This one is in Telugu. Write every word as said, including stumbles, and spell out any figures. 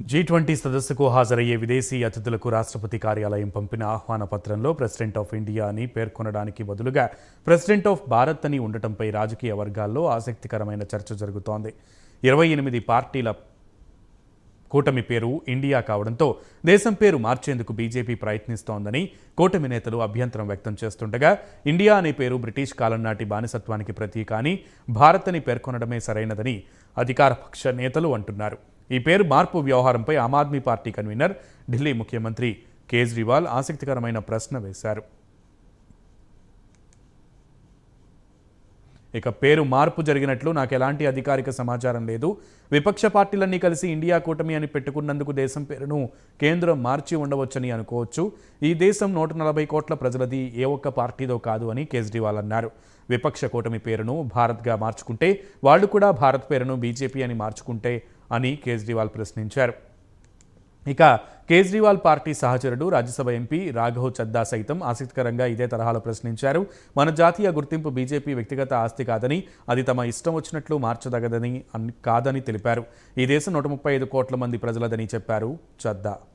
జీ ట్వంటీ సదస్సుకు హాజరయ్యే విదేశీ అతిథులకు రాష్ట్రపతి కార్యాలయం పంపిన ఆహ్వాన పత్రంలో ప్రెసిడెంట్ ఆఫ్ ఇండియా అని పేర్కొనడానికి బదులుగా ప్రెసిడెంట్ ఆఫ్ భారత్ అని ఉండటంపై రాజకీయ వర్గాల్లో ఆసక్తికరమైన చర్చ జరుగుతోంది. ఇరవై ఎనిమిది పార్టీల కూటమి పేరు ఇండియా కావడంతో దేశం పేరు మార్చేందుకు బీజేపీ ప్రయత్నిస్తోందని కూటమి నేతలు అభ్యంతరం వ్యక్తం చేస్తుండగా, ఇండియా అనే పేరు బ్రిటిష్ కాలం నాటి బానిసత్వానికి ప్రతీక అని, భారత్ అని పేర్కొనడమే సరైనదని అధికార పక్ష నేతలు అంటున్నారు. ఈ పేరు మార్పు వ్యవహారంపై ఆమ్ ఆద్మీ పార్టీ కన్వీనర్, ఢిల్లీ ముఖ్యమంత్రి కేజ్రీవాల్ ఆసక్తికరమైన ప్రశ్న వేశారు. ఇక పేరు మార్పు జరిగినట్లు నాకు ఎలాంటి అధికారిక సమాచారం లేదు. విపక్ష పార్టీలన్నీ కలిసి ఇండియా కూటమి అని పెట్టుకున్నందుకు దేశం పేరును కేంద్రం మార్చి ఉండవచ్చని అనుకోవచ్చు. ఈ దేశం నూట నలభై కోట్ల ప్రజలది, ఏ ఒక్క పార్టీదో కాదు అని కేజ్రీవాల్ అన్నారు. విపక్ష కూటమి పేరును భారత్గా మార్చుకుంటే వాళ్ళు కూడా భారత్ పేరును బీజేపీ అని మార్చుకుంటే అని కేజ్రీవాల్ ప్రశ్నించారు. ఇక కేజ్రీవాల్ పార్టీ సహచరుడు, రాజ్యసభ ఎంపీ రాఘవ్ చద్దా సైతం ఆసక్తికరంగా ఇదే తరహాలో ప్రశ్నించారు. మన జాతీయ గుర్తింపు బీజేపీ వ్యక్తిగత ఆస్తి కాదని, అది తమ ఇష్టం వచ్చినట్లు మార్చదగదని కాదని తెలిపారు. ఈ దేశం నూట ముప్పై ఐదు కోట్ల మంది ప్రజలదని చెప్పారు చద్దా.